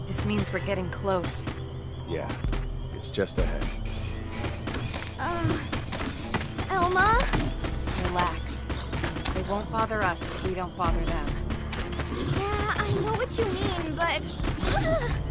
This means we're getting close. Yeah, it's just ahead. Elma? Relax. They won't bother us if we don't bother them. Yeah, I know what you mean, but...